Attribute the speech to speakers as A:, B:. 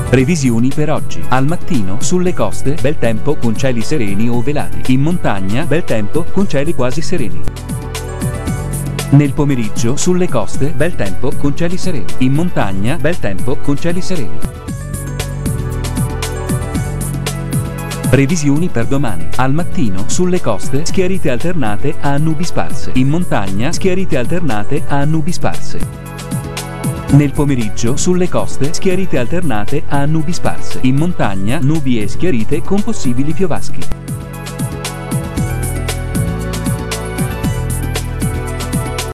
A: Previsioni per oggi. Al mattino, sulle coste, bel tempo con cieli sereni o velati. In montagna, bel tempo con cieli quasi sereni. Nel pomeriggio, sulle coste, bel tempo con cieli sereni. In montagna, bel tempo con cieli sereni. Previsioni per domani. Al mattino, sulle coste, schiarite alternate a nubi sparse. In montagna, schiarite alternate a nubi sparse. Nel pomeriggio, sulle coste, schiarite alternate a nubi sparse. In montagna, nubi e schiarite con possibili piovaschi.